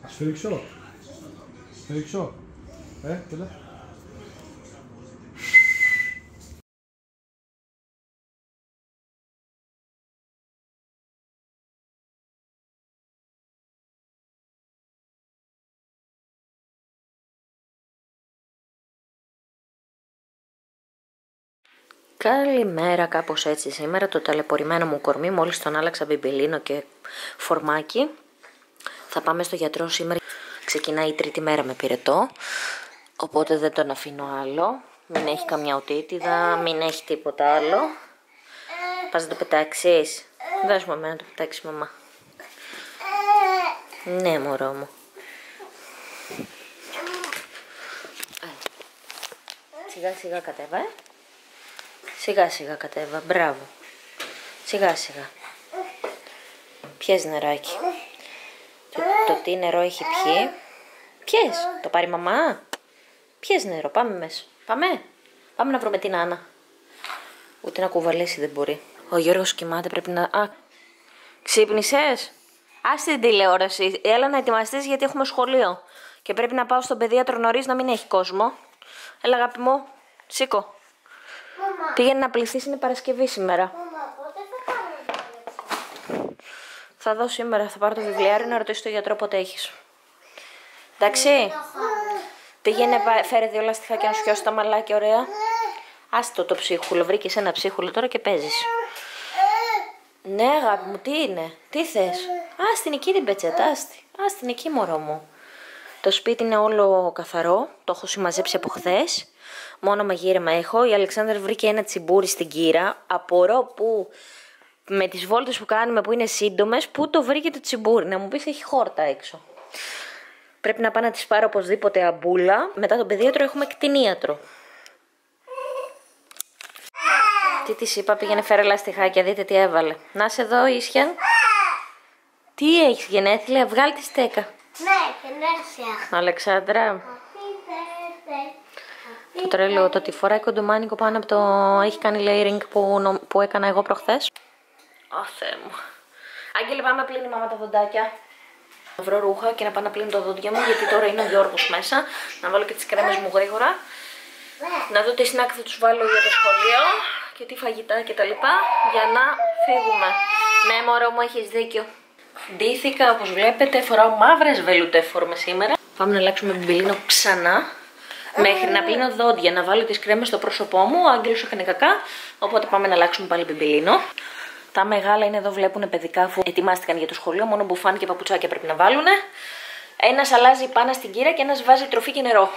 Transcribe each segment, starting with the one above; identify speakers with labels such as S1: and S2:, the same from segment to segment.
S1: Σφυρίξω. Σφυρίξω. Έλα.
S2: Καλημέρα, κάπως έτσι σήμερα το ταλαιπωρημένο μου κορμί, μόλις τον άλλαξα μπιμπιλίνο και φορμάκι. Θα πάμε στο γιατρό σήμερα, ξεκινάει η τρίτη μέρα με πυρετό, οπότε δεν τον αφήνω άλλο. Μην έχει καμιά οτίτιδα, μην έχει τίποτα άλλο. Πας να το πετάξεις? Δώσ' μου εμένα να το πετάξεις, μαμά. Ναι, μωρό μου. Σιγά σιγά κατέβα, Σιγά σιγά κατέβα, μπράβο. Σιγά σιγά. Πιες νεράκι. Το τι νερό έχει πιει? Πιες, το πάρει μαμά? Πιες νερό, πάμε μέσα. Πάμε να βρούμε την Άννα. Ούτε να κουβαλήσει δεν μπορεί. Ο Γιώργος κοιμάται, πρέπει να... Α, ξύπνησες? Άσε την τηλεόραση, έλα να ετοιμαστείς γιατί έχουμε σχολείο. Και πρέπει να πάω στον παιδίατρο νωρίς να μην έχει κόσμο. Έλα αγάπη μου, σήκω. Μαμά. Πήγαινε να πληθείς, είναι Παρασκευή σήμερα.
S3: Μαμά, πότε θα πάμε?
S2: Θα δω σήμερα, θα πάρω το βιβλιάριο να ρωτήσω τον γιατρό πότε έχεις. Εντάξει. Πήγαινε, φέρε 2 λαστιχάκια να σου πιάσω τα μαλάκια, ωραία. Άστο το ψίχουλο, βρήκες ένα ψίχουλο τώρα και παίζεις. Ναι αγάπη μου, τι είναι, τι θες? Άστην εκεί την πετσέτα, άστην εκεί μωρό μου. Το σπίτι είναι όλο καθαρό, το έχω συμμαζέψει από χθες. Μόνο μαγείρεμα έχω. Η Αλεξάνδρα βρήκε ένα τσιμπούρι στην κύρα. Απορώ που με τις βόλτες που κάνουμε που είναι σύντομες, πού το βρήκε το τσιμπούρι? Να μου πεις έχει χόρτα έξω. Πρέπει να πάω να της πάρω οπωσδήποτε αμπούλα. Μετά τον παιδίατρο έχουμε κτηνίατρο. Τι της είπα, πήγαινε φέρε λαστιχάκια, δείτε τι έβαλε. Να σε δω ίσια. Τι έχεις, γενέθλια, βγάλει τη στέκα.
S3: Ναι, γενέθλια.
S2: Αλεξάνδρα. Το τρελό, το ότι φοράει κοντομάνικο πάνω από το... έχει κάνει layering που έκανα εγώ προχθές. Ω Θεέ μου. Άγγελε, πάμε να πλύνει η μάμα τα δοντάκια. Να βρω ρούχα και να πάω να πλύνω τα δόντια μου, γιατί τώρα είναι ο Γιώργος μέσα. Να βάλω και τις κρέμες μου γρήγορα. Να δω τι σνακ θα τους βάλω για το σχολείο και τι φαγητά και τα λοιπά, για να φύγουμε. Ναι μωρό μου, έχεις δίκιο. Ντύθηκα όπως βλέπετε, φοράω μαύρες βελουτέφορμες σήμερα. Πάμε να αλλάξουμε μπιμπιλίνο ξανά. Μέχρι να πλύνω δόντια, να βάλω τις κρέμες στο πρόσωπό μου. Ο Άγγελος έκανε κακά, οπότε πάμε να αλλάξουμε πάλι μπιμπιλίνο. Τα μεγάλα είναι εδώ, βλέπουν παιδικά, αφού ετοιμάστηκαν για το σχολείο. Μόνο μπουφάν και παπουτσάκια πρέπει να βάλουν. Ένας αλλάζει πάνω στην κύρα και ένας βάζει τροφή και νερό.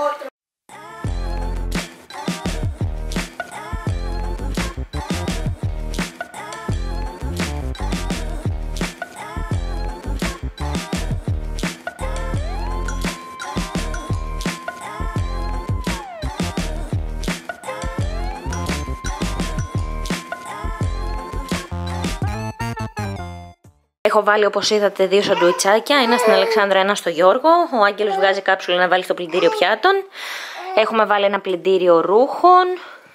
S2: Έχω βάλει όπως είδατε 2 σαντουιτσάκια, ένα στην Αλεξάνδρα, ένα στο Γιώργο. Ο Άγγελος βγάζει κάψουλα να βάλει στο πλυντήριο πιάτων. Έχουμε βάλει ένα πλυντήριο ρούχων.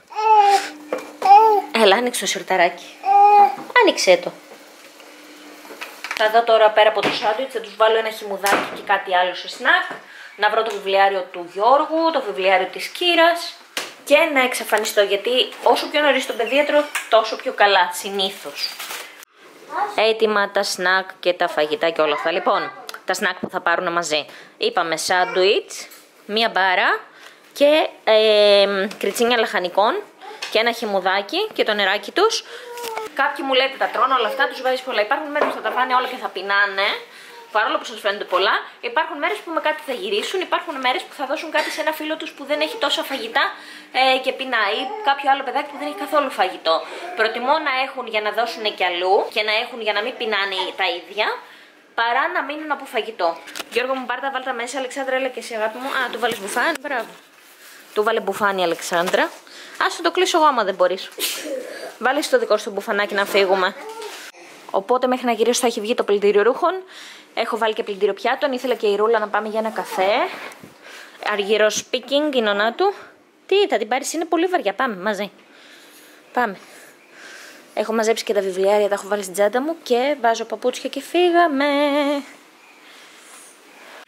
S2: Έλα, άνοιξε το σιρταράκι. Άνοιξε το. Θα δω τώρα πέρα από το σάντουιτς, θα τους βάλω ένα χυμουδάκι και κάτι άλλο σε σνακ. Να βρω το βιβλιάριο του Γιώργου, το βιβλιάριο της Κύρας. Και να εξαφανιστώ, γιατί όσο πιο νωρίς στον παιδίατρο, τόσο πιο καλά, συνήθως. Έτοιμα τα σνακ και τα φαγητά και όλα αυτά. Λοιπόν, τα σνακ που θα πάρουν μαζί. Είπαμε σάντουιτς, μία μπάρα και κριτσίνια λαχανικών και ένα χυμουδάκι και το νεράκι τους. Κάποιοι μου λέτε τα τρώνε όλα αυτά, τους βάζεις πολλά. Υπάρχουν μέρες που θα τα φάνε όλα και θα πεινάνε, παρόλο που σας φαίνονται πολλά. Υπάρχουν μέρες που με κάτι θα γυρίσουν, υπάρχουν μέρες που θα δώσουν κάτι σε ένα φίλο τους που δεν έχει τόσα φαγητά και πεινάει, ή κάποιο άλλο παιδάκι που δεν έχει καθόλου φαγητό. Προτιμώ να έχουν για να δώσουν κι αλλού και να έχουν για να μην πεινάνε τα ίδια, παρά να μείνουν από φαγητό. Γιώργο μου, πάρτα, βάλτε μέσα. Αλεξάνδρα, έλα και εσύ αγάπη μου. Α, του βάλεις μπουφάνι, μπράβο. Του βάλε μπουφάνι η Αλεξάνδρα. Άσε το κλείσω εγώ άμα δεν μπορείς. Βάλεις το δικό σου μπουφανάκι να φύγουμε. Οπότε μέχρι να γυρίσω θα έχει βγει το πλυντήριο ρούχων. Έχω βάλει και πλυντήριο πιάτων. Ήθελα και η Ρούλα να πάμε για ένα καφέ. Αργυρό speaking, η νονά του. Τι, θα την πάρεις, είναι πολύ βαριά. Πάμε μαζί. Πάμε. Έχω μαζέψει και τα βιβλιάρια, τα έχω βάλει στην τσάντα μου και βάζω παπούτσια και φύγαμε.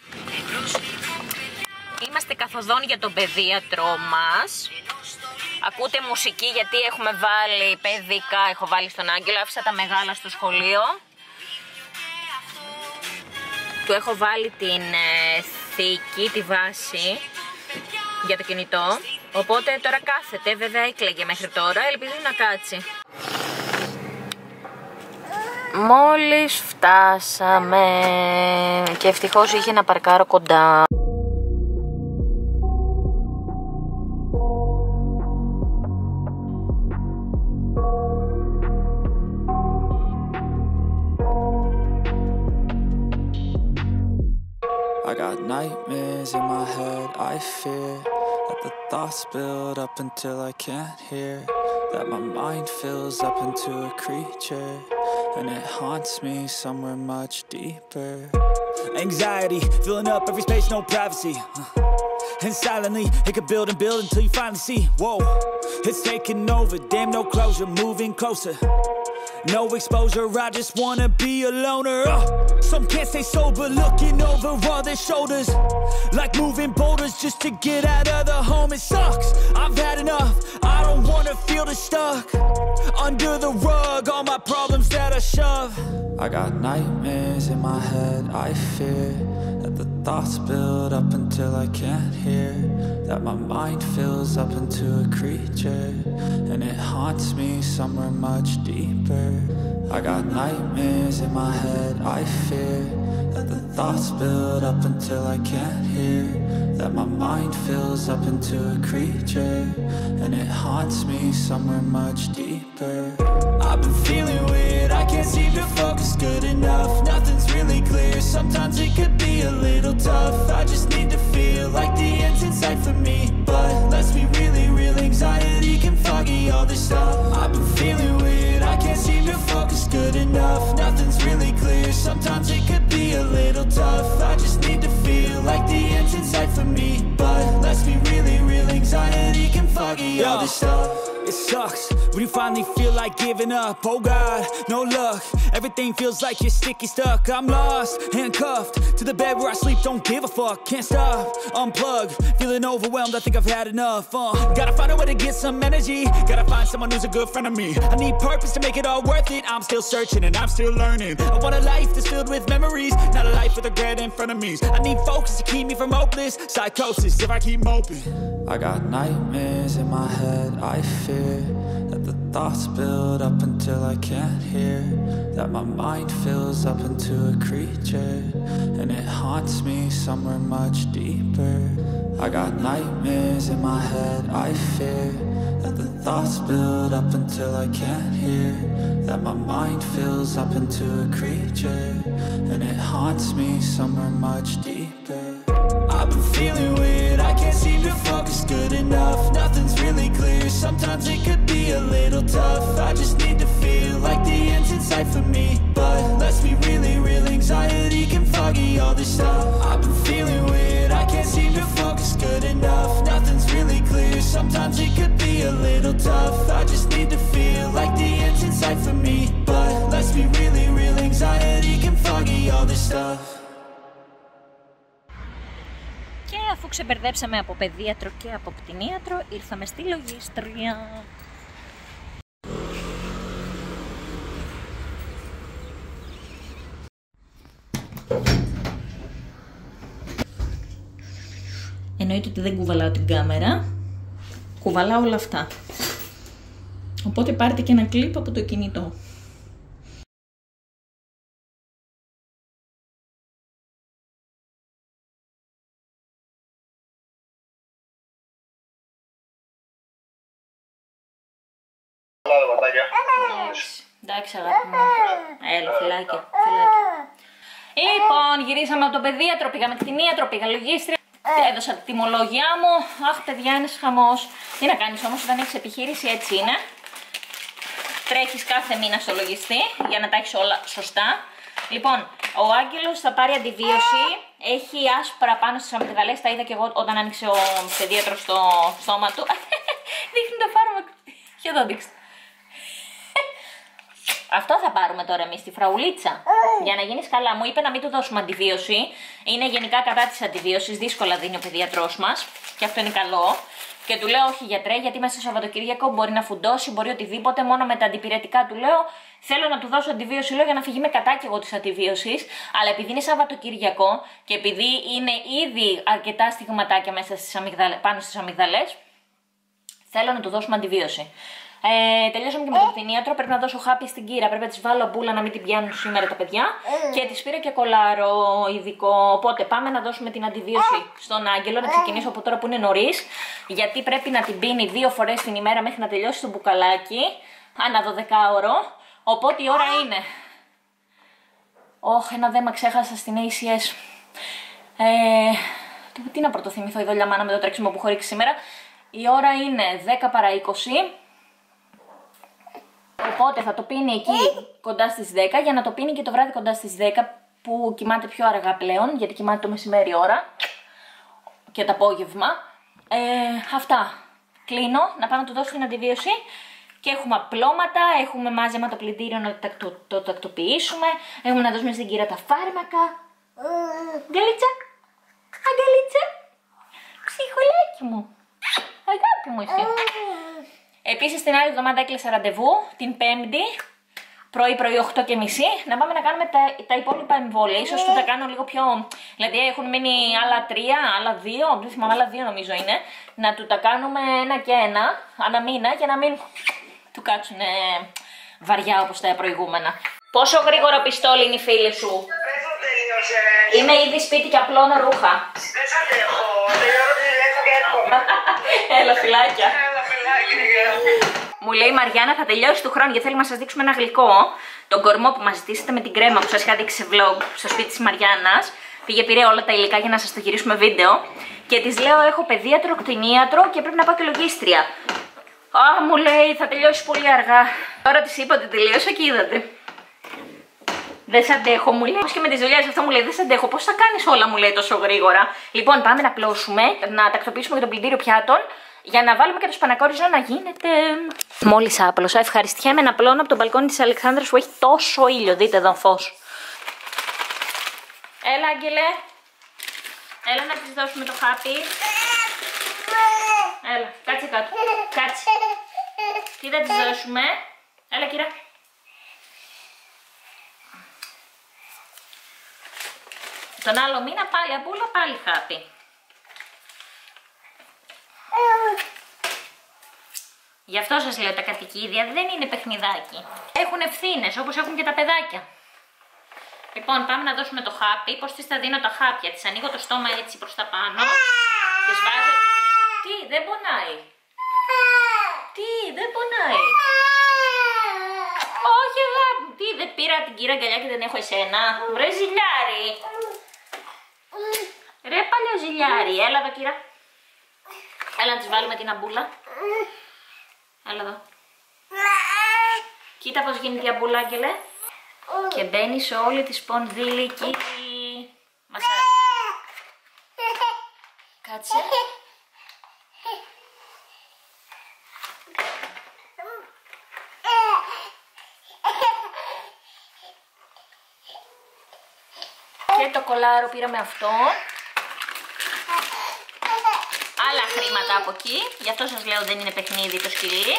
S2: Είμαστε καθοδόν για τον παιδίατρο μας. Ακούτε μουσική γιατί έχουμε βάλει παιδικά, έχω βάλει στον Άγγελο, άφησα τα μεγάλα στο σχολείο. Του έχω βάλει την θήκη, τη βάση για το κινητό. Οπότε τώρα κάθεται, βέβαια έκλαιγε μέχρι τώρα, ελπίζω να κάτσει. Μόλις φτάσαμε και ευτυχώς είχε να παρκάρω κοντά.
S4: I got nightmares in my head, I fear that the thoughts build up until I can't hear, that my mind fills up into a creature, and it haunts me somewhere much deeper. Anxiety, filling up every space, no privacy, and silently, it could build and build until you finally see, whoa, it's taking over, damn no closure, moving closer. No exposure, I just wanna be a loner. Some can't stay sober, looking over all their shoulders, like moving boulders just to get out of the home. It sucks, I've had enough, I don't wanna feel the stuck under the rug, all my problems that I shove. I got nightmares in my head, I fear that the thoughts build up until I can't hear, that my mind fills up into a creature, and it haunts me somewhere much deeper. I got nightmares in my head, I fear that the thoughts build up until I can't hear, that my mind fills up into a creature, and it haunts me somewhere much deeper. I've been feeling weird, I can't seem to focus good enough, nothing's really clear, sometimes it could be a little tough, I just need to feel like the end's in sight for me, but let's be really real, anxiety can foggy all this stuff. I've been feeling weird, I can't seem to focus good enough, nothing's really clear, sometimes it could be a little tough, I just need to feel like the end's in sight for me, but let's be really real, anxiety can foggy all this stuff. It sucks when you finally feel like giving up. Oh God, no luck. Everything feels like you're sticky stuck. I'm lost, handcuffed to the bed where I sleep. Don't give a fuck, can't stop. Unplug, feeling overwhelmed. I think I've had enough. Gotta find a way to get some energy. Gotta find someone who's a good friend of me. I need purpose to make it all worth it. I'm still searching and I'm still learning. I want a life that's filled with memories, not a life with regret and frenemies. I need focus to keep me from hopeless psychosis if I keep moping. I got nightmares in my head, I fear that the thoughts build up until I can't hear, that my mind fills up into a creature, and it haunts me somewhere much deeper. I got nightmares in my head, I fear that the thoughts build up until I can't hear, that my mind fills up into a creature, and it haunts me somewhere much deeper. I've been feeling weird, I can't seem to focus good enough, nothing's really clear, sometimes it could be a little tough, I just need to feel like the end's in sight for me, but let's be really real, anxiety can foggy all this stuff. I've been feeling weird, I can't seem to focus good enough, nothing's really clear, sometimes it could be a little tough, I just need to feel like the end's in sight for me, but let's be really real, anxiety can foggy all this stuff.
S2: Και αφού ξεμπερδέψαμε από παιδίατρο και από κτηνίατρο, ήρθαμε στη λογίστρια. Εννοείται ότι δεν κουβαλάω την κάμερα, κουβαλάω όλα αυτά. Οπότε πάρτε και ένα κλιπ από το κινητό. Εντάξει αγάπη μου. Έλα φιλάκια. Λοιπόν, γυρίσαμε από τον παιδίατρο, πήγαμε κτηνίατρο, πήγα λογίστρια. Έδωσα τη τιμολόγια μου. Αχ παιδιά, είναι χαμός. Τι να κάνεις όμως όταν έχεις επιχείρηση, έτσι είναι. Τρέχεις κάθε μήνα στο λογιστή για να τα έχεις όλα σωστά. Λοιπόν, ο Άγγελος θα πάρει αντιβίωση. Έχει άσπρα πάνω στις αμυγδαλές. Τα είδα και εγώ όταν άνοιξε ο παιδίατρος στο στόμα του. Δείχνει το φάρμακο. Για το δείξτε. Αυτό θα πάρουμε τώρα εμείς, τη φραουλίτσα. Για να γίνεις καλά. Μου είπε να μην του δώσουμε αντιβίωση. Είναι γενικά κατά της αντιβίωσης. Δύσκολα δίνει ο παιδιατρός μας. Και αυτό είναι καλό. Και του λέω: όχι γιατρέ, γιατί μέσα στο Σαββατοκύριακο μπορεί να φουντώσει, μπορεί οτιδήποτε. Μόνο με τα αντιπηρετικά του λέω: θέλω να του δώσω αντιβίωση, λέω, για να φύγει με κατά κι εγώ τη αντιβίωση. Αλλά επειδή είναι Σαββατοκύριακο και επειδή είναι ήδη αρκετά στιγματάκια μέσα πάνω στις αμυγδαλές, θέλω να του δώσουμε αντιβίωση. Τελειώσαμε και με τον κτηνίατρο. Πρέπει να δώσω χάπι στην Κύρα. Πρέπει να τη βάλω μπούλα να μην την πιάνουν σήμερα τα παιδιά. Και τη πήρα και κολάρο ειδικό. Οπότε πάμε να δώσουμε την αντιβίωση στον Άγγελο. Να ξεκινήσω από τώρα που είναι νωρίς. Γιατί πρέπει να την πίνει 2 φορές την ημέρα μέχρι να τελειώσει το μπουκαλάκι. Ανά 12ωρο. Οπότε η ώρα είναι. Ένα δέμα ξέχασα στην ACS. Τι να πρωτοθυμηθώ η δόλια μάνα με το τρέξιμο που έχω ρίξει σήμερα. Η ώρα είναι 10 παρά 20. Οπότε θα το πίνει εκεί κοντά στις 10 για να το πίνει και το βράδυ κοντά στις 10 που κοιμάται πιο αργά πλέον, γιατί κοιμάται το μεσημέρι ώρα και το απόγευμα. Αυτά. Κλείνω, να πάμε να του δώσω την αντιβίωση και έχουμε απλώματα, έχουμε μάζεμα το πλυντήριο να το τακτοποιήσουμε, έχουμε να δώσουμε στην Κύρα τα φάρμακα. Αγκαλίτσα, αγκαλίτσα, ψυχολάκι μου, αγάπη μου εσύ. Επίσης την άλλη εβδομάδα έκλεισα ραντεβού, την Πέμπτη, πρωί 8:30, να πάμε να κάνουμε τα υπόλοιπα εμβόλια. Ίσως του τα κάνω λίγο πιο, δηλαδή έχουν μείνει άλλα 3, άλλα 2, δεν θυμάμαι, άλλα 2 νομίζω είναι. Να του τα κάνουμε ένα και ένα, ανά μήνα, για να μην του κάτσουν βαριά όπως τα προηγούμενα. Πόσο γρήγορο πιστόλι είναι η φίλη σου?
S5: Δεν το τελείωσε.
S2: Είμαι ήδη σπίτι και απλώνω ρούχα.
S5: Δεν σ' αντέχω. Τελειώνω τη δουλειά και έρχομαι.
S2: Έλα φιλάκια.
S5: Έλα φιλάκια.
S2: Μου λέει η Μαριάννα θα τελειώσει του χρόνου γιατί θέλουμε να σας δείξουμε ένα γλυκό. Τον κορμό που μας ζητήσατε με την κρέμα που σας είχα δείξει σε vlog στο σπίτι της Μαριάννας. Πήρε όλα τα υλικά για να σας το γυρίσουμε βίντεο. Και της λέω έχω παιδίατρο, κτηνίατρο και πρέπει να πάω και λογίστρια. Μου λέει θα τελειώσει πολύ αργά. Τώρα της είπα ότι τελείωσα και είδατε. Δεν σ' αντέχω, μου λέει. Πώς και με τις δουλειές αυτό μου λέει, δεν σ' αντέχω. Πώς θα κάνεις όλα, μου λέει τόσο γρήγορα. Λοιπόν, πάμε να πλώσουμε, να τακτοποιήσουμε και το πλυντήριο πιάτων για να βάλουμε και το σπανακόριζο να γίνεται. Μόλις άπλωσα, ευχαριστιέμαι να πλώνω από το μπαλκόνι της Αλεξάνδρας που έχει τόσο ήλιο. Δείτε εδώ φως. Έλα, Άγγελε. Έλα να της δώσουμε το χάπι. Έλα, κάτσε κάτω. Κάτσε. Τι θα της δώσουμε? Έλα, κύρα. Τον άλλο μήνα πάλι αμπούλα, πάλι χάπι. Γι' αυτό σας λέω τα κατοικίδια δεν είναι παιχνιδάκι. Έχουν ευθύνες όπως έχουν και τα παιδάκια. Λοιπόν, πάμε να δώσουμε το χάπι. Πώς της θα δίνω τα χάπια? Της ανοίγω το στόμα έτσι προς τα πάνω. Της βάζω... Τι, δεν πονάει. Τι, δεν πονάει. Όχι αγάπη μου. Τι, δεν πήρα την Κύρα αγκαλιά και δεν έχω εσένα? Βρε ζηλιάρι. Ρε παλιό ζηλιάρι. Έλα εδώ Κύρα. Έλα να της βάλουμε την αμπούλα. Έλα εδώ. Κοίτα πως γίνεται η αμπούλα, Άγγελε. Και μπαίνει σε όλη τη σπονδύλη εκεί. Κάτσε. Και το κολάρο πήραμε αυτό. Άλλα χρήματα από εκεί. Γι' αυτό σας λέω δεν είναι παιχνίδι το σκυλί.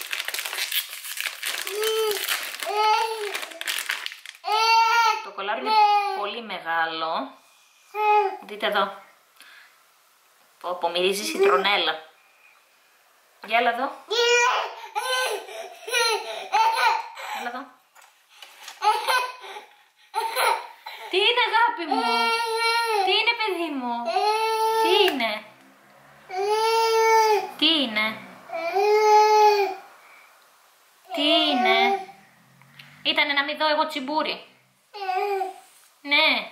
S2: Το κολάρο είναι πολύ μεγάλο. Δείτε εδώ. Πω μυρίζει σιτρονέλα. Για έλα εδώ. Έλα εδώ. Τι είναι αγάπη μου? Τι είναι παιδί μου? Τι είναι? Τι είναι? Τι είναι? Ήτανε να μην δω εγώ τσιμπούρι. Ναι.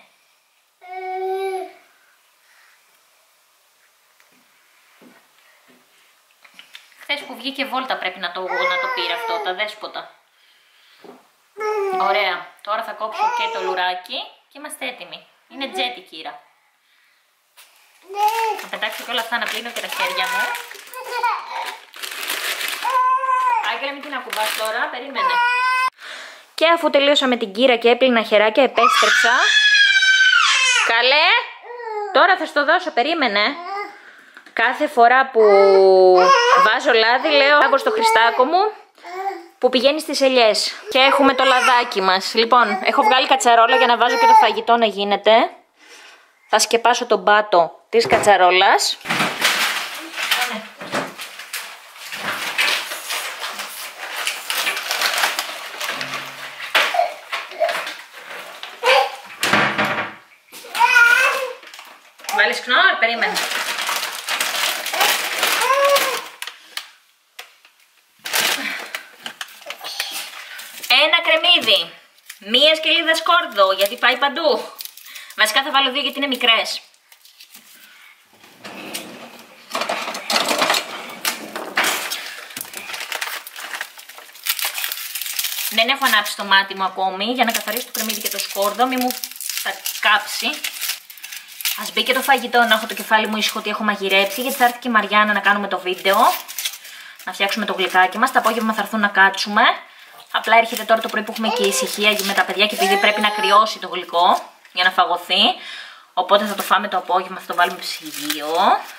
S2: Χθες που βγήκε βόλτα πρέπει να το πήρε αυτό, τα δέσποτα. Ωραία. Τώρα θα κόψω και το λουράκι και είμαστε έτοιμοι. Είναι τζέτι Κύρα. Θα πετάξω και όλα αυτά να πλύνω και τα χέρια μου. Άγγελα μην την ακουμπάς τώρα, περίμενε. Και αφού τελείωσα με την κύρα και έπλυνα χεράκια, επέστρεψα. Καλέ, τώρα θα στο δώσω, περίμενε. Κάθε φορά που βάζω λάδι λέω άβω στο Χριστάκο μου που πηγαίνει στις ελιές. Και έχουμε το λαδάκι μας. Λοιπόν, έχω βγάλει κατσαρόλα για να βάζω και το φαγητό να γίνεται. Θα σκεπάσω τον πάτο της κατσαρόλας. Βάλεις κνόρ, περίμενε. Ένα κρεμμύδι. Μία σκελίδα σκόρδο, γιατί πάει παντού. Βασικά θα βάλω 2 γιατί είναι μικρές. Δεν έχω ανάψει το μάτι μου ακόμη για να καθαρίσω το κρεμμύδι και το σκόρδο, μη μου θα κάψει. Ας μπει και το φαγητό, να έχω το κεφάλι μου ήσυχο ότι έχω μαγειρέψει, γιατί θα έρθει και η Μαριάννα να κάνουμε το βίντεο. Να φτιάξουμε το γλυκάκι μας. Το απόγευμα θα έρθουν να κάτσουμε. Απλά έρχεται τώρα το πρωί που έχουμε και ησυχία με τα παιδιά και επειδή πρέπει να κρυώσει το γλυκό για να φαγωθεί. Οπότε θα το φάμε το απόγευμα, θα το βάλουμε ψυγείο.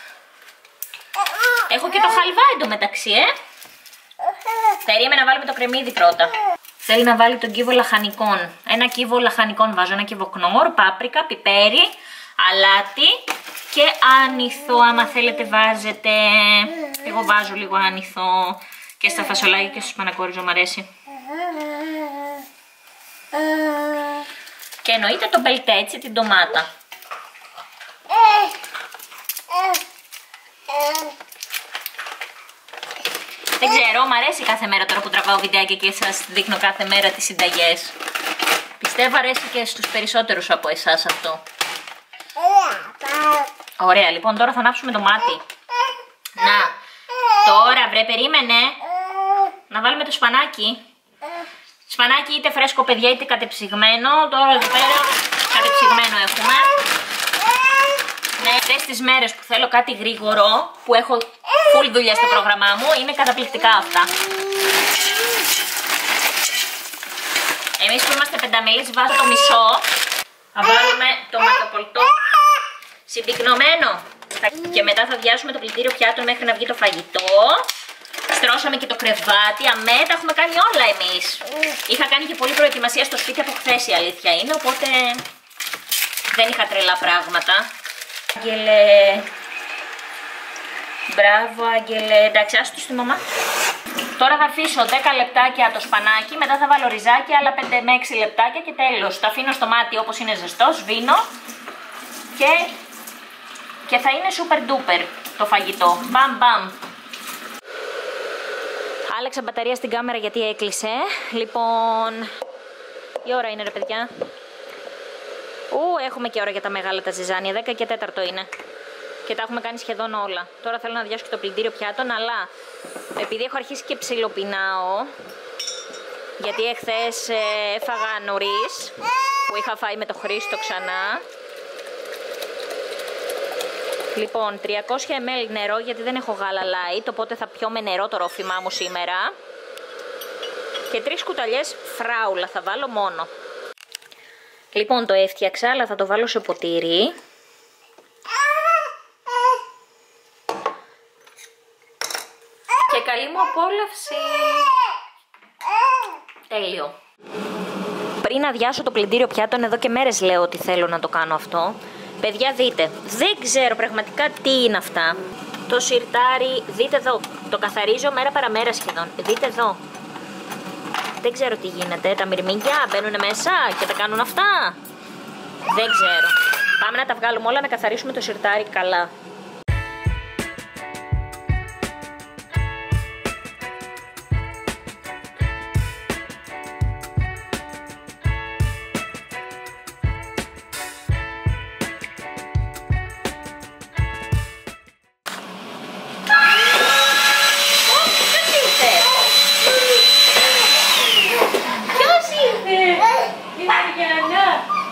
S2: Έχω και το χαλβά εντωμεταξύ, Περίμενα να βάλουμε το κρεμμύδι πρώτα. Θέλει να βάλει τον κύβο λαχανικών. Ένα κύβο λαχανικών βάζω, ένα κύβο κνόρ, πάπρικα, πιπέρι, αλάτι και άνηθο. Άμα θέλετε βάζετε. Εγώ βάζω λίγο άνηθο και στα φασολάκια και στο σπανακόριζο, μου αρέσει. Και εννοείται το μπελτέτσι, την ντομάτα. Δεν ξέρω, μου αρέσει κάθε μέρα τώρα που τραβάω βιντεάκια και σας δείχνω κάθε μέρα τις συνταγές. Πιστεύω αρέσει και στους περισσότερους από εσάς αυτό. Ωραία, λοιπόν τώρα θα ανάψουμε το μάτι. Να, τώρα βρε περίμενε. Να βάλουμε το σπανάκι. Σπανάκι είτε φρέσκο παιδιά είτε κατεψυγμένο. Τώρα εδώ πέρα κατεψυγμένο έχουμε. Ναι, αυτές τις μέρες που θέλω κάτι γρήγορο, που έχω full δουλειά στο πρόγραμμά μου, είναι καταπληκτικά αυτά. Εμείς που είμαστε πενταμελείς βάζω το μισό. Θα βάλουμε το ματοπολτό συμπυκνωμένο. Και μετά θα αδειάσουμε το πλυντήριο πιάτων μέχρι να βγει το φαγητό. Στρώσαμε και το κρεβάτι, τα έχουμε κάνει όλα εμείς. Είχα κάνει και πολλή προετοιμασία στο σπίτι από χθες, η αλήθεια είναι, οπότε δεν είχα τρελά πράγματα. Άγγελε, μπράβο Άγγελε, εντάξει άστο στη μαμά. Τώρα θα αφήσω 10 λεπτάκια το σπανάκι, μετά θα βάλω ριζάκι, άλλα 5 με 6 λεπτάκια και τέλος. Το αφήνω στο μάτι όπως είναι ζεστό, σβήνω και θα είναι super duper το φαγητό. Μπαμ μπαμ. Άλλαξα μπαταρία στην κάμερα γιατί έκλεισε. Λοιπόν, η ώρα είναι ρε παιδιά. Έχουμε και ώρα για τα μεγάλα τα ζυζάνια, 10 και 4 είναι. Και τα έχουμε κάνει σχεδόν όλα. Τώρα θέλω να αδειάσω και το πλυντήριο πιάτων, αλλά επειδή έχω αρχίσει και ψιλοπεινάω, γιατί εχθές έφαγα νωρίς, που είχα φάει με το Χρήστο ξανά. Λοιπόν, 300 ml νερό, γιατί δεν έχω γάλα light, οπότε θα πιω με νερό το ρόφημά μου σήμερα. Και 3 κουταλιές φράουλα θα βάλω μόνο. Λοιπόν, το έφτιαξα, αλλά θα το βάλω σε ποτήρι. Και καλή μου απόλαυση. Τέλειο. Πριν αδειάσω το πλυντήριο πιάτων, εδώ και μέρες λέω ότι θέλω να το κάνω αυτό. Παιδιά δείτε, δεν ξέρω πραγματικά τι είναι αυτά. Το σιρτάρι, δείτε εδώ, το καθαρίζω μέρα παραμέρα σχεδόν. Δείτε εδώ. Δεν ξέρω τι γίνεται, τα μυρμήγκια μπαίνουν μέσα και τα κάνουν αυτά. Δεν ξέρω. Πάμε να τα βγάλουμε όλα, να καθαρίσουμε το σιρτάρι καλά.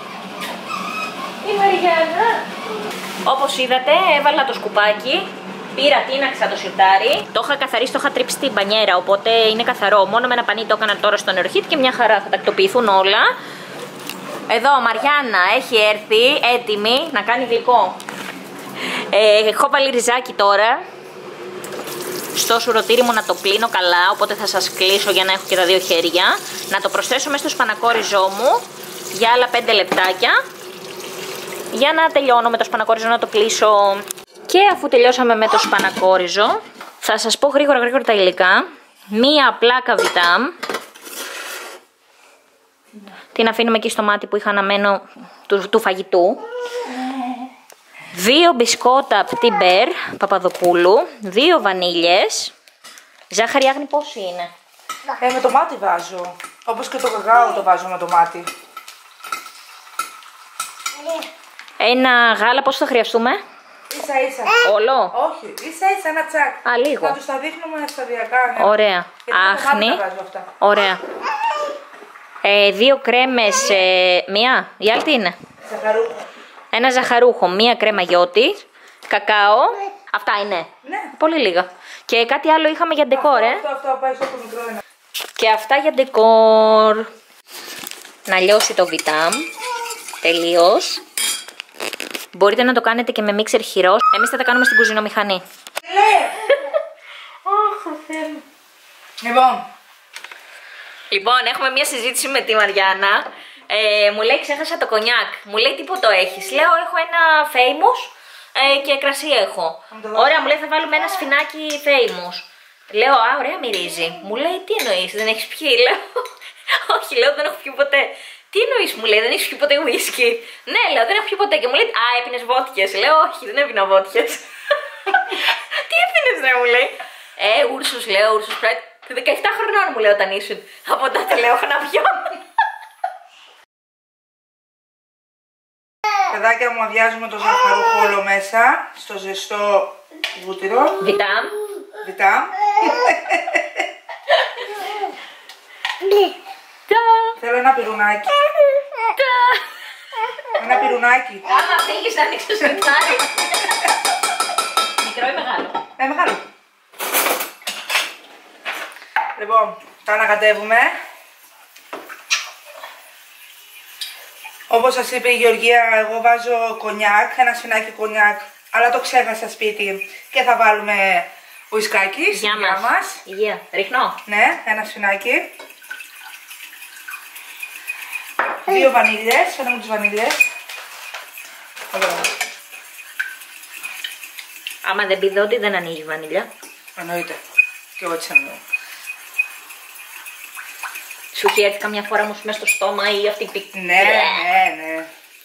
S2: Όπως είδατε έβαλα το σκουπάκι Πήρα, τίναξα το σιρτάρι. Το είχα καθαρίσει, το είχα τρίψει στην μπανιέρα. Οπότε είναι καθαρό. Μόνο με ένα πανί το έκανα τώρα στο νεροχύτ και μια χαρά θα τακτοποιηθούν όλα. Εδώ ο Μαριάννα έχει έρθει έτοιμη να κάνει γλυκό. Έχω βάλει ριζάκι τώρα στο σουρωτήρι μου να το πλύνω καλά, οπότε θα σας κλείσω για να έχω και τα δύο χέρια. Να το προσθέσω μέσα στο σπανακόριζό μου για άλλα 5 λεπτάκια για να τελειώνω με το σπανακόριζο να το κλείσω. Και αφού τελειώσαμε με το σπανακόριζο θα σας πω γρήγορα τα υλικά. Μία πλάκα βιτάμ, την αφήνουμε εκεί στο μάτι που είχα αναμένο του φαγητού. 2 μπισκότα πτυμπέρ Παπαδοπούλου, 2 βανίλιες. Ζάχαρη Άγνη πόση είναι?
S6: Με το μάτι βάζω. Όπως και το κακάο το βάζω με το μάτι.
S2: Ένα γάλα πόσο θα χρειαστούμε?
S6: Ίσα-ίσα.
S2: Όλο?
S6: Όχι, ίσα-ίσα ένα τσάκ.
S2: Λίγο.
S6: Θα τους τα δείχνουμε σταδιακά. Ναι.
S2: Ωραία. Άχνη. Ωραία. 2 κρέμες, μία. Η άλλη τι είναι?
S6: Ζαχαρούχο.
S2: Ένα ζαχαρούχο, μία κρέμα γιώτη, κακάο. Αυτά είναι.
S6: Ναι.
S2: Πολύ λίγα. Και κάτι άλλο είχαμε για ντεκόρ,
S6: Αυτό πάει στο μικρό ένα.
S2: Και αυτά για ντεκόρ. Να λιώσει το βιτάμ. Τελείως. Μπορείτε να το κάνετε και με μίξερ χειρός. Εμείς θα τα κάνουμε στην κουζινομηχανή. Λοιπόν, έχουμε μια συζήτηση με τη Μαριάννα. Μου λέει ξέχασα το κονιάκ. Μου λέει τι ποτό έχεις? Λέω έχω ένα famous και κρασί έχω. Ωραία, μου λέει θα βάλουμε ένα σφινάκι famous. Λέω α, ωραία μυρίζει. Μου λέει τι εννοείς, δεν έχεις πιει? Λέω όχι, λέω δεν έχω πιει ποτέ. Τι εννοείς, μου λέει, δεν έχεις πιει ποτέ ουίσκι? Ναι, λέω δεν έχω πιει ποτέ. Και μου λέει α, έπινες βότκες? Λέω όχι, δεν έπινα βότκες. Τι έπινες, ναι, μου λέει. Ούρσους, λέω, Ούρσους Πράτ. 17 χρονών μου λέει όταν ήσουν. Από τότε λέω έχω να πιω.
S6: Παιδάκια μου, αδειάζουμε το ζαχαρούχο όλο μέσα στο ζεστό βούτυρο.
S2: Βιτάμ.
S6: Βιτάμ. Θέλω ένα πυρουνάκι. Ένα πυρουνάκι.
S2: Άμα φύγεις να ανοίξεις το σιρτάρι. Μικρό ή μεγάλο?
S6: Μεγάλο. Λοιπόν, τα ανακατεύουμε. Όπως σας είπε η Γεωργία, εγώ βάζω κονιάκ, ένα σφινάκι κονιάκ, αλλά το ξέχασα σπίτι και θα βάλουμε ουισκάκι στην υγεία μας.
S2: Υγεία. Ρίχνω.
S6: Ναι, ένα σφινάκι. 2 βανίλιες, φέρνω μου τις βανίλιες.
S2: Άμα δεν πει δότη δεν ανοίγει βανίλια.
S6: Εννοείται. Και εγώ έτσι εννοώ.
S2: Σου έχει έρθει καμιά φορά όμως μέσα στο στόμα ή αυτή η πικρή?
S6: Ναι, ναι.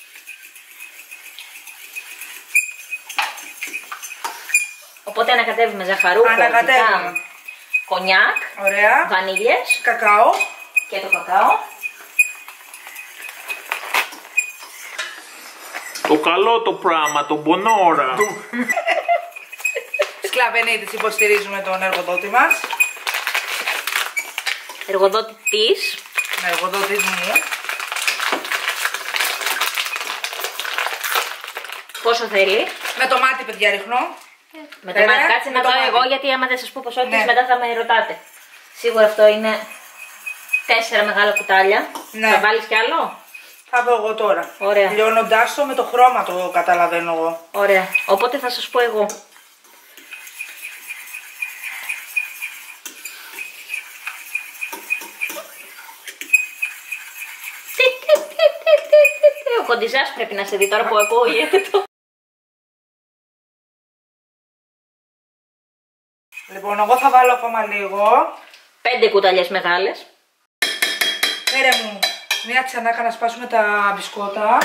S2: Οπότε ανακατεύουμε ζαχαρούχο, βιτάμ, κονιάκ,
S6: ωραία,
S2: βανίλιες,
S6: κακάο
S2: και το κακάο.
S7: Το καλό το πράγμα, το μπονόρα.
S6: Σκλαβενίτης, υποστηρίζουμε τον εργοδότη μας.
S2: Εργοδότη της.
S6: Ναι, εργοδότης μου.
S2: Πόσο θέλει?
S6: Με το μάτι, παιδιά, ριχνώ.
S2: Με το μάτι, κάτσε να δω εγώ, γιατί άμα δεν σας πω ποσότητες μετά θα με ρωτάτε. Σίγουρα αυτό είναι 4 μεγάλα κουτάλια.
S6: Ναι.
S2: Θα βάλεις κι άλλο?
S6: Θα δω εγώ τώρα.
S2: Ωραία.
S6: Λιώνοντάς το με το χρώμα το καταλαβαίνω εγώ.
S2: Ωραία. Οπότε θα σας πω εγώ. Ο κοντιζάς πρέπει να σε δει τώρα που ακούγεται το.
S6: Λοιπόν, εγώ θα βάλω ακόμα λίγο.
S2: 5 κουταλιές μεγάλες.
S6: Φέρε μου μια τσανάκα να σπάσουμε τα μπισκότα.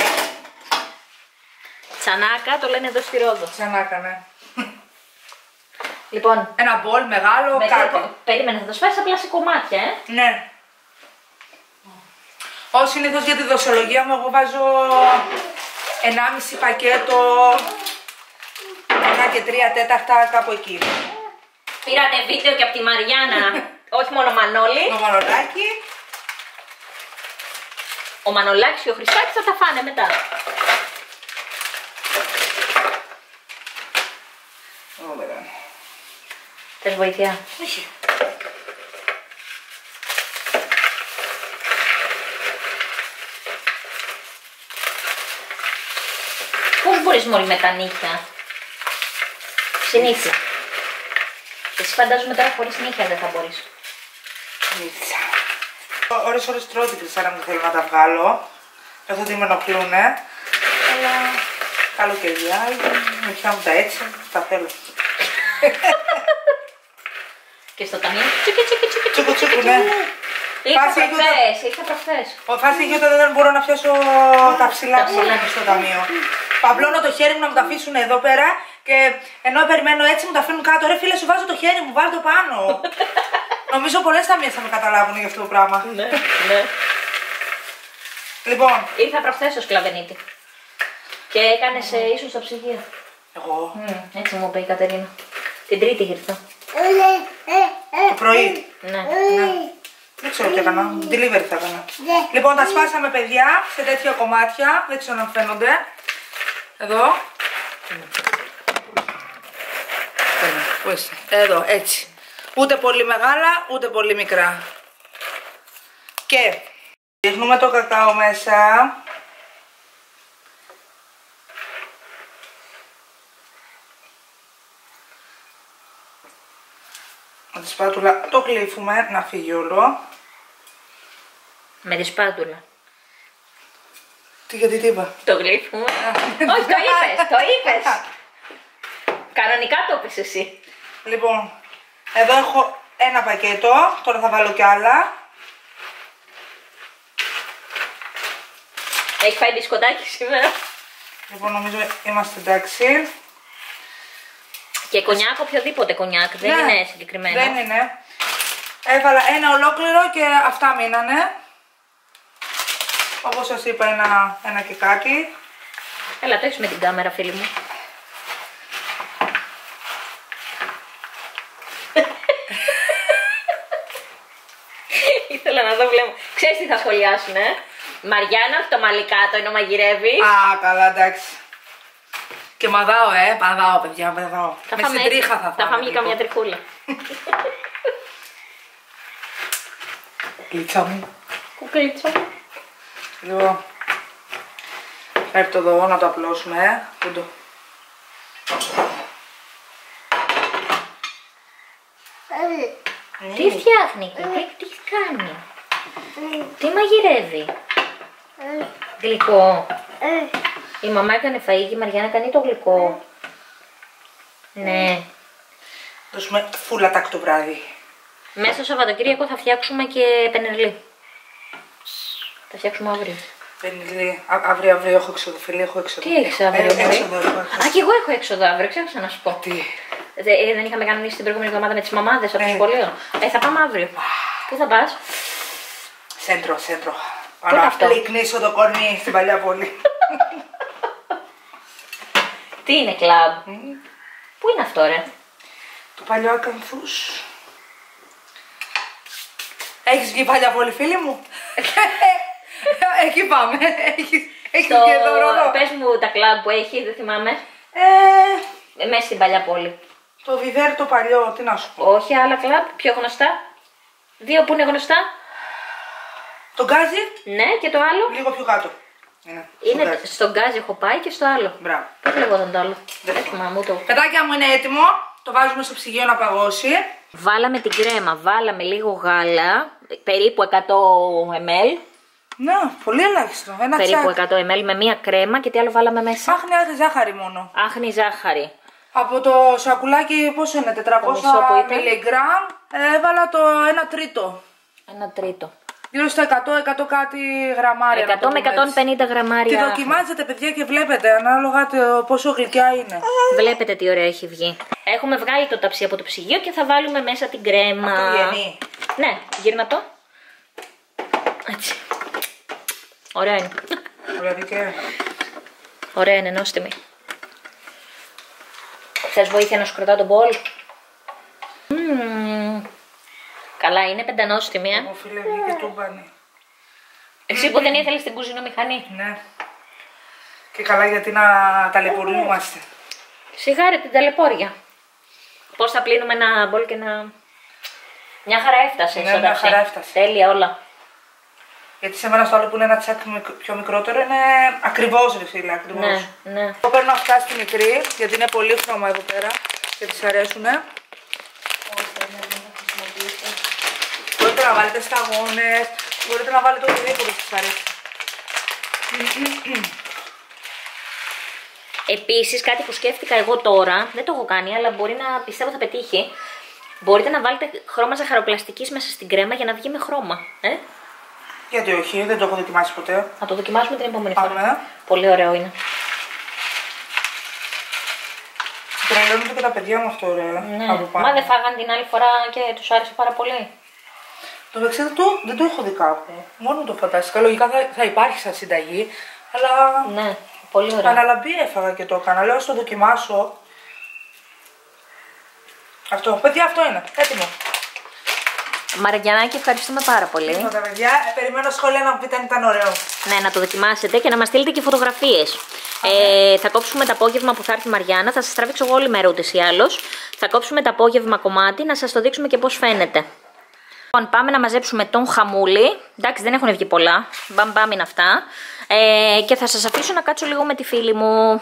S2: Τσανάκα το λένε εδώ στη Ρόδο.
S6: Τσανάκα, ναι.
S2: Λοιπόν,
S6: ένα μπολ μεγάλο, κάτι.
S2: Περίμενε, θα το σπάσεις απλά σε κομμάτια,
S6: Ναι. Ως συνήθως για τη δοσολογία μου, εγώ βάζω 1,5 πακέτο, 1 και 3 τέταρτα, κάπου εκεί.
S2: Πήρατε βίντεο και από τη Μαριάννα, όχι μόνο Μανώλη.
S6: Το Μανολάκι.
S2: Ο Μανολάκης και ο Χριστάκης θα τα φάνε μετά.
S6: Ωραία.
S2: Θες βοήθεια?
S6: Όχι.
S2: Πώς μπορείς μόλι με τα νύχια? Συνήθεια. Εσύ φαντάζομαι τώρα χωρίς νύχια δεν θα μπορείς.
S6: Νύχια. Ώρες τρώω την Χριστάνα μου, θέλω να τα βγάλω. Εδώ ότι με ενοχλούνε. Αλλά καλοκαιριά, με πιάνουν τα έτσι, τα θέλω.
S2: Και στο ταμείο. Τσίκι, τσίκι, τσίκι,
S6: Τσούκου τσούκου, ναι.
S2: Ήρθα προχθές.
S6: Φάση εκεί όταν δεν μπορώ να πιάσω τα ψηλά μου στο ταμείο. Παπλώνω το χέρι μου να μου τα αφήσουν εδώ πέρα και ενώ περιμένω έτσι μου τα αφήνουν κάτω. Ρε φίλε, σου βάζω το χέρι μου, βάλ το πάνω. Νομίζω πολλές ταμείες θα με καταλάβουν για αυτό το πράγμα.
S2: Ναι, ναι.
S6: Λοιπόν.
S2: Ήρθα προχθές στο Σκλαβενίτη. Και έκανες ίσως στο ψυγείο.
S6: Εγώ.
S2: Έτσι μου είπε η Κατερίνα. Την Τρίτη ήρθα.
S6: Το πρωί.
S2: Ναι.
S6: Δεν ξέρω τι έκανα. Delivery θα έκανα. Λοιπόν, τα σπάσαμε παιδιά σε τέτοια κομμάτια. Δεν ξέρω αν φαίνονται. Εδώ. Πού είσαι? Εδώ, έτσι. Ούτε πολύ μεγάλα, ούτε πολύ μικρά. Και ρίχνουμε το κακάο μέσα. Με τη σπάτουλα το γλύφουμε να φύγει όλο.
S2: Με τη σπάτουλα.
S6: Γιατί τι είπα?
S2: Το γλύφουμε. Όχι, το είπες, το είπες. Κανονικά το είπες εσύ.
S6: Λοιπόν, εδώ έχω ένα πακέτο, τώρα θα βάλω κι άλλα.
S2: Έχει φάει μπισκοτάκι σήμερα.
S6: Λοιπόν, νομίζω είμαστε εντάξει.
S2: Και κονιάκ, οποιοδήποτε κονιάκ, δεν
S6: Ναι,
S2: είναι συγκεκριμένο.
S6: Δεν είναι. Έβαλα ένα ολόκληρο και αυτά μείνανε. Όπως σας είπα, ένα και κάτι.
S2: Έλα, το έχεις με την κάμερα, φίλη μου. Ήθελα να δω βλέμμα. Ξέρεις τι θα σχολιάσουν, Μαριάννα, το μαλλικάτο ενώ μαγειρεύει.
S6: Α, καλά, εντάξει. Και μαδάω, μαδάω, παιδιά, μαδάω. Με στην τρίχα θα φάμε.
S2: Θα φάμε και καμιά τριχούλα.
S6: Κουκλίτσα μου.
S2: Κουκλίτσα μου.
S6: Λοιπόν, έρθει το εδώ να το απλώσουμε, Πού το...
S2: Τι φτιάχνει, τι κάνει, τι μαγειρεύει. Γλυκό. Η μαμά έκανε φαΐ και η Μαριάννα κάνει το γλυκό. Ναι.
S6: Δώσουμε φούλα τάκ το βράδυ.
S2: Μέσα στο Σαββατοκύριακο θα φτιάξουμε και πενερλί. Θα φτιάξουμε αύριο.
S6: Πενερλί. Αύριο έχω έξοδο, φίλοι, έχω έξοδο.
S2: Τι έχεις αύριο,
S6: έξοδο,
S2: Α, και εγώ έχω έξοδο αύριο, ξέχασα να σου πω.
S6: Τι.
S2: Δεν είχαμε κανονίσει την προηγούμενη εβδομάδα με τις μαμάδες από το σχολείο. Θα πάμε αύριο. Πού θα πας?
S6: Σέντρο.
S2: Πού είναι αυτό?
S6: Λυκνήσω το κορμί στην παλιά πόλη.
S2: Τι είναι κλαμπ? Πού είναι αυτό, ρε?
S6: Το παλιό Ακανθούς. Έχεις βγει παλιά πόλη, φίλη μου? Εκεί πάμε. Έχεις βγει εδώ ρόλο.
S2: Πες μου τα κλαμπ που έχει, δεν θυμάμαι. Μέσα στην παλιά πόλη.
S6: Το Βιβέρ το παλιό, τι να σου πω.
S2: Όχι, άλλα κλαμπ, πιο γνωστά. Δύο που είναι γνωστά.
S6: Το Γκάζι.
S2: Ναι, και το άλλο.
S6: Λίγο πιο κάτω.
S2: Είναι στον Γκάζι έχω πάει και στο άλλο.
S6: Μπράβο.
S2: Πώς λεγόταν το άλλο?
S6: Δεν
S2: θυμάμαι το.
S6: Παιδάκια μου, είναι έτοιμο. Το βάζουμε στο ψυγείο να παγώσει.
S2: Βάλαμε την κρέμα, βάλαμε λίγο γάλα, περίπου 100 ml.
S6: Ναι, πολύ ελάχιστο. Ένα
S2: Περίπου
S6: τσάκ.
S2: 100 ml με μία κρέμα και τι άλλο βάλαμε μέσα?
S6: Άχνη ζάχαρη μόνο.
S2: Άχνη ζάχαρη.
S6: Από το σακουλάκι πόσο είναι, 400
S2: μισό που ήταν.
S6: μιλιγκράμμ, έβαλα το 1 τρίτο.
S2: 1 τρίτο.
S6: Γύρω στα 100 κάτι γραμμάρια.
S2: 100 με 150 γραμμάρια.
S6: Τη δοκιμάζετε, παιδιά, και βλέπετε ανάλογα το πόσο γλυκιά είναι.
S2: Βλέπετε τι ωραία έχει βγει. Έχουμε βγάλει το ταψί από το ψυγείο και θα βάλουμε μέσα την κρέμα.
S6: Αυτό βγαίνει.
S2: Ναι, γύρνα το. Έτσι. Ωραία είναι.
S6: Ωραία,
S2: Ωραία είναι, νόστιμη. Θες βοήθεια να σου κρατάω τον μπολ? Καλά είναι, πεντανόστιμη,
S6: Εγώ, φίλε, βγήκε τούμπανη.
S2: Εσύ που δεν ήθελες την κουζινομηχανή.
S6: Ναι. Και καλά, γιατί να ταλαιπωρούμαστε.
S2: Σιγάρε την ταλαιπώρια. Πώς θα πλύνουμε ένα μπολ και να... Μια χαρά έφτασε.
S6: Ναι, μια χαρά έφτασε.
S2: Τέλεια όλα.
S6: Γιατί σε μένα στο άλλο που είναι ένα τσακ πιο μικρότερο είναι ακριβώς, ρε φίλε, ακριβώς.
S2: Ναι, ναι.
S6: Εγώ παίρνω αυτά στη μικρή, γιατί είναι πολύ χρώμα εδώ πέρα και τις αρέσουνε. Μπορείτε να βάλετε σταγόνες, μπορείτε να βάλετε οτιδήποτε σας αρέσει.
S2: Επίσης, κάτι που σκέφτηκα εγώ τώρα, δεν το έχω κάνει, αλλά μπορεί να πιστεύω θα πετύχει. Μπορείτε να βάλετε χρώμα ζαχαροπλαστικής μέσα στην κρέμα για να βγει με χρώμα.
S6: Γιατί όχι, δεν το έχω δοκιμάσει ποτέ.
S2: Θα το δοκιμάσουμε την επόμενη
S6: Πάμε.
S2: φορά. Πολύ ωραίο είναι.
S6: Τρελαίνονται και τα παιδιά μου αυτό, ρε.
S2: Ναι. Μα δεν φάγαν την άλλη φορά και τους άρεσε πάρα πολύ.
S6: Το δεξί δεν το έχω δει κάπου. Μόνο το φαντάστηκα. Λογικά θα υπάρχει σαν συνταγή. Αλλά.
S2: Ναι, πολύ ωραίο.
S6: Αναλαμπή έφαγα και το έκανα. Λέω, στο δοκιμάσω. Αυτό, παιδιά, αυτό είναι. Έτοιμο.
S2: Μαριαννάκη, ευχαριστούμε πάρα πολύ.
S6: Τα παιδιά, περιμένω σχόλια να μου πείτε αν ήταν ωραίο.
S2: Ναι, να το δοκιμάσετε και να μας στείλετε και φωτογραφίες. Θα κόψουμε το απόγευμα που θα έρθει η Μαριάννα. Θα σας τραβήξω εγώ όλη μέρα ούτως ή άλλως. Θα κόψουμε το απόγευμα κομμάτι να σας το δείξουμε και πώς φαίνεται. Λοιπόν, πάμε να μαζέψουμε τον χαμούλη. Εντάξει, δεν έχουν βγει πολλά. Μπαμ είναι αυτά. Και θα σας αφήσω να κάτσω λίγο με τη φίλη μου.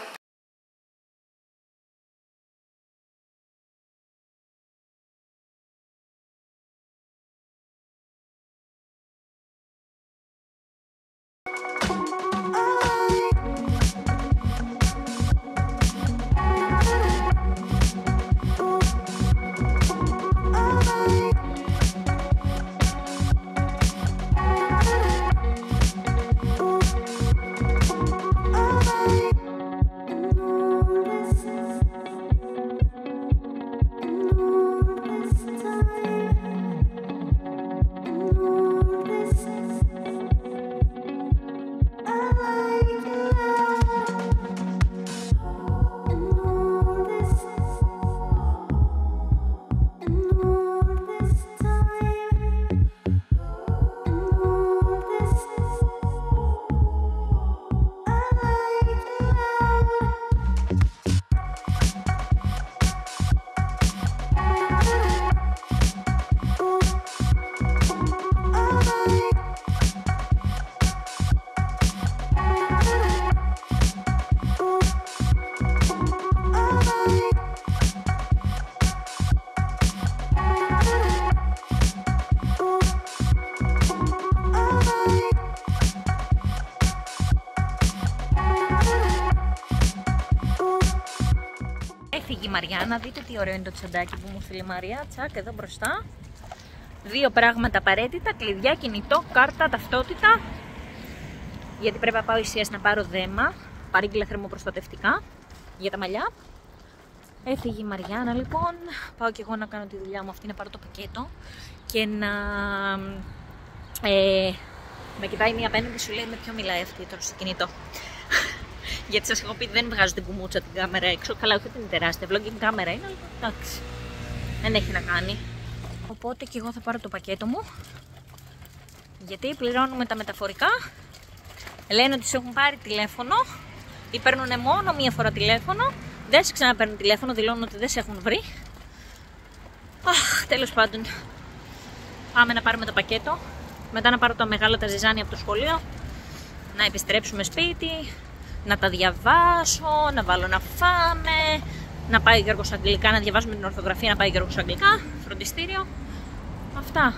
S2: Έφυγε η Μαριάννα, δείτε τι ωραίο είναι το τσαντάκι που μου στείλει η Μαρία. Τσακ, εδώ μπροστά. 2 πράγματα απαραίτητα: κλειδιά, κινητό, κάρτα, ταυτότητα. Γιατί πρέπει να πάω ησίας να πάρω δέμα. Παρήγγειλα θερμοπροστατευτικά για τα μαλλιά. Έφυγε η Μαριάννα λοιπόν. Πάω και εγώ να κάνω τη δουλειά μου αυτή, να πάρω το πακέτο και να. Με κοιτάει μία απέναντι, σου λέει με ποιο μιλάει αυτή τώρα στο κινητό. Γιατί σας έχω πει δεν βγάζω την κουμούτσα την κάμερα έξω. Καλά, όχι ότι είναι τεράστια, vlogging κάμερα είναι, αλλά εντάξει. Δεν έχει να κάνει. Οπότε και εγώ θα πάρω το πακέτο μου. Γιατί πληρώνουμε τα μεταφορικά. Λένε ότι σε έχουν πάρει τηλέφωνο ή παίρνουν μόνο μία φορά τηλέφωνο. Δεν σε ξαναπαίρνουν τηλέφωνο, δηλώνουν ότι δεν σε έχουν βρει. Αχ, τέλος πάντων. Πάμε να πάρουμε το πακέτο. Μετά να πάρω τα μεγάλα τα ζυζάνια από το σχολείο. Να επιστρέψουμε σπίτι. Να τα διαβάσω, να βάλω να φάμε. Να πάει ο Γιώργος αγγλικά, να διαβάσουμε την ορθογραφία, να πάει ο Γιώργος αγγλικά. Φροντιστήριο. Αυτά.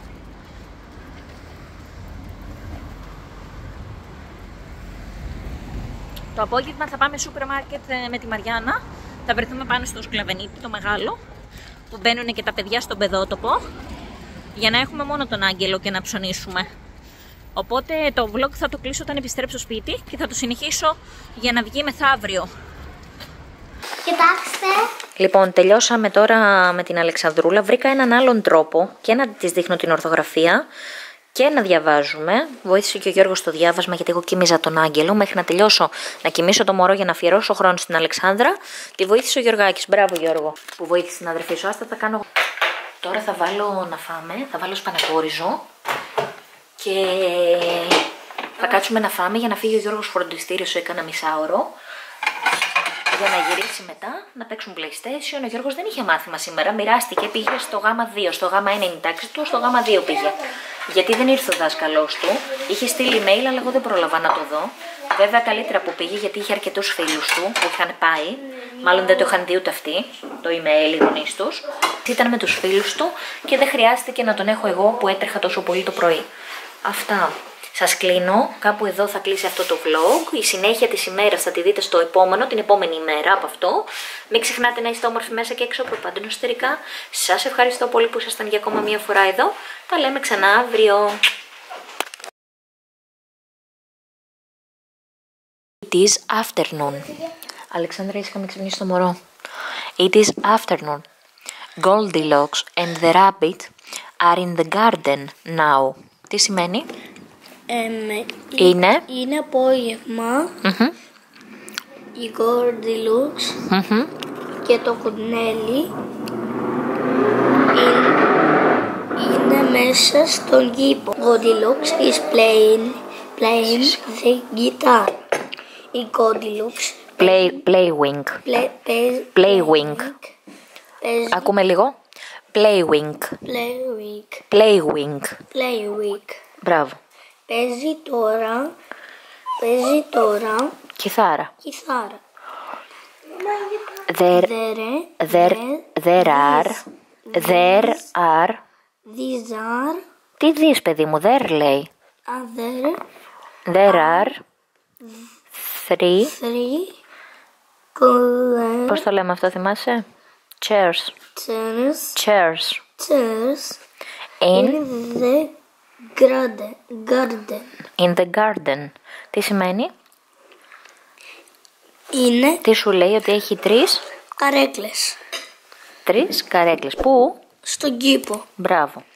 S2: Το απόγευμα θα πάμε σούπερ μάρκετ με τη Μαριάννα. Θα βρεθούμε πάνω στο σκλαβενίτι, το μεγάλο, που μπαίνουν και τα παιδιά στον παιδότοπο, για να έχουμε μόνο τον Άγγελο και να ψωνίσουμε. Οπότε το vlog θα το κλείσω όταν επιστρέψω σπίτι και θα το συνεχίσω για να βγει μεθαύριο.
S3: Κοιτάξτε.
S2: Λοιπόν, τελειώσαμε τώρα με την Αλεξανδρούλα. Βρήκα έναν άλλον τρόπο και να της δείχνω την ορθογραφία και να διαβάζουμε. Βοήθησε και ο Γιώργος στο διάβασμα, γιατί εγώ κοίμιζα τον Άγγελο μέχρι να τελειώσω να κοιμήσω το μωρό για να αφιερώσω χρόνο στην Αλεξάνδρα. Τη βοήθησε ο Γιωργάκης. Μπράβο Γιώργο που βοήθησε την αδερφή σου. Άστα τα κάνω. Τώρα θα βάλω να φάμε, θα βάλω σπανακόριζο και θα κάτσουμε να φάμε για να φύγει ο Γιώργος φροντιστήριο σε κάνα μισάωρο. για να γυρίσει μετά να παίξουν PlayStation. Ο Γιώργος δεν είχε μάθημα σήμερα, μοιράστηκε, πήγε στο γάμα 2, στο γάμα 1 είναι η τάξη του, στο γάμα 2 πήγε. Γιατί δεν ήρθε ο δάσκαλός του, είχε στείλει email αλλά εγώ δεν πρόλαβα να το δω. Βέβαια καλύτερα που πήγε γιατί είχε αρκετούς φίλους του που είχαν πάει, μάλλον δεν το είχαν δει ούτε αυτοί, το email οι γονείς τους. Ήταν με τους φίλους του και δεν χρειάστηκε να τον έχω εγώ που έτρεχα τόσο πολύ το πρωί. Αυτά. Σας κλείνω, κάπου εδώ θα κλείσει αυτό το vlog, η συνέχεια της ημέρας θα τη δείτε στο επόμενο, την επόμενη ημέρα από αυτό. Μην ξεχνάτε να είστε όμορφοι μέσα και έξω, προπάντων εσωτερικά. Σας ευχαριστώ πολύ που ήσασταν για ακόμα μία φορά εδώ, τα λέμε ξανά αύριο. It is afternoon. Αλεξάνδρα, είχαμε ξυπνήσει το μωρό. It is afternoon. Goldilocks and the rabbit are in the garden now. Τι σημαίνει?
S3: Είναι απόγευμα. Η Goldilocks και το κουνέλι είναι μέσα στον κήπο. Goldilocks is playing the guitar. Η Goldilocks
S2: Playwing. Ακούμε λίγο. Playwing. Μπράβο.
S3: Παίζει τώρα
S2: Κιθάρα.
S3: There
S2: are.
S3: These are
S2: Τι δεις παιδί μου, there λέει. There are three. Πώς το λέμε αυτό, θυμάσαι? Chairs. In the garden. Τι σημαίνει?
S3: Είναι
S2: Τι σου λέει ότι έχει τρεις
S3: καρέκλες
S2: καρέκλες. Πού?
S3: στον κήπο.
S2: Μπράβο.